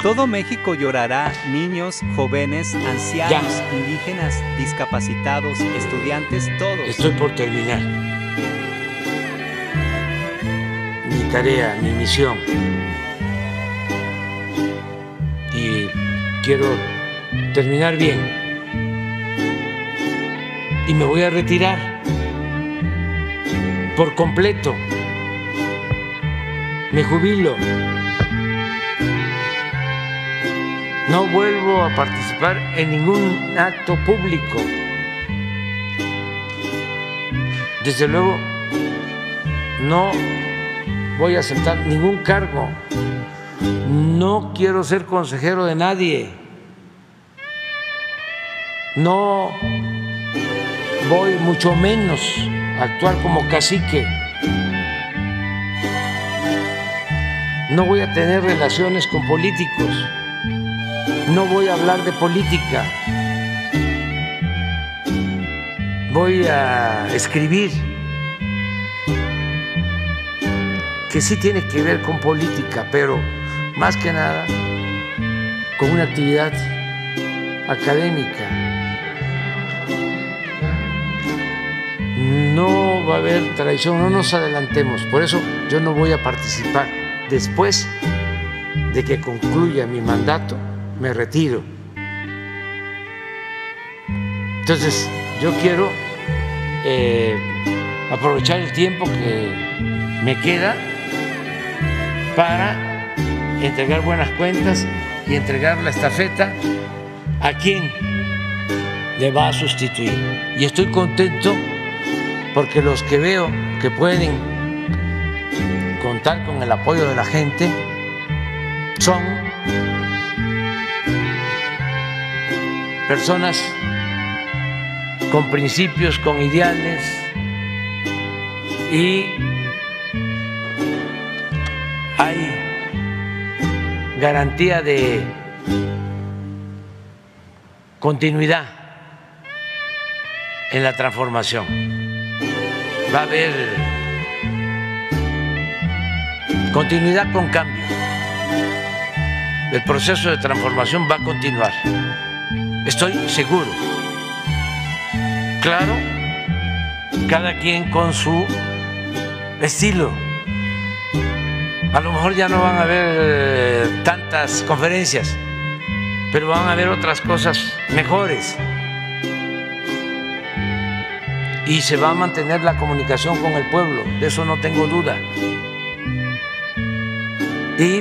Todo México llorará, niños, jóvenes, ancianos, indígenas, discapacitados, estudiantes, todos. Estoy por terminar mi tarea, mi misión. Y quiero terminar bien. Y me voy a retirar por completo. Me jubilo. No vuelvo a participar en ningún acto público. Desde luego, no voy a aceptar ningún cargo. No quiero ser consejero de nadie. No voy mucho menos a actuar como cacique. No voy a tener relaciones con políticos. No voy a hablar de política. Voy a escribir que sí tiene que ver con política, pero más que nada con una actividad académica. No va a haber traición, no nos adelantemos. Por eso yo no voy a participar. Después de que concluya mi mandato, me retiro. Entonces, yo quiero aprovechar el tiempo que me queda para entregar buenas cuentas y entregar la estafeta a quien le va a sustituir. Y estoy contento porque los que veo que pueden contar con el apoyo de la gente son personas con principios, con ideales, y hay garantía de continuidad en la transformación. Va a haber continuidad con cambio. El proceso de transformación va a continuar. Estoy seguro. Claro, cada quien con su estilo. A lo mejor ya no van a haber tantas conferencias, pero van a haber otras cosas mejores. Y se va a mantener la comunicación con el pueblo, de eso no tengo duda. Y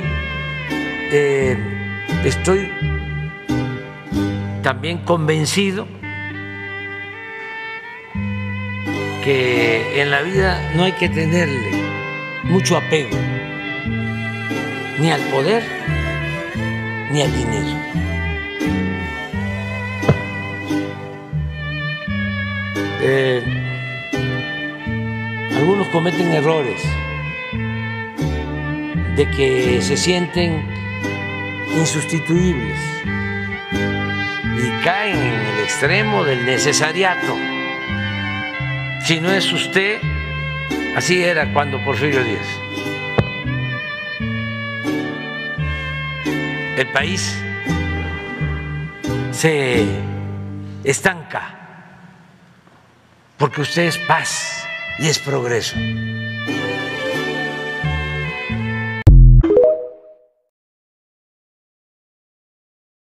estoy también convencido que en la vida no hay que tenerle mucho apego ni al poder ni al dinero. Algunos cometen errores de que se sienten insustituibles y caen en el extremo del necesariato. Si no es usted, así era cuando Porfirio Díaz. El país se estanca porque usted es paz y es progreso.